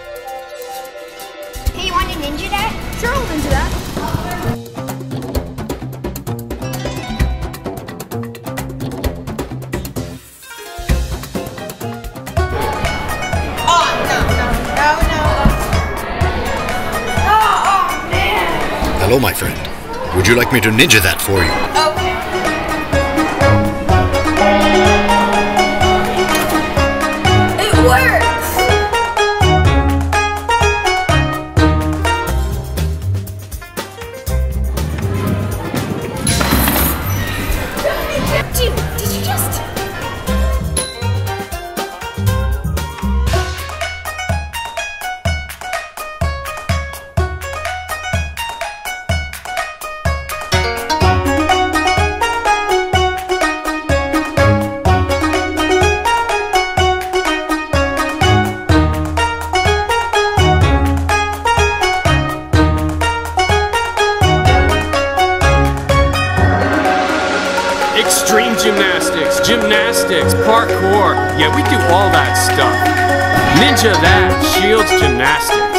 Hey, you want to ninja that? Sure, I'll ninja that. Oh, no. Oh, man. Hello, my friend. Would you like me to ninja that for you? Okay. It works! Dude, did you just... Extreme gymnastics, parkour. Yeah, we do all that stuff. Ninja that, shields gymnastics.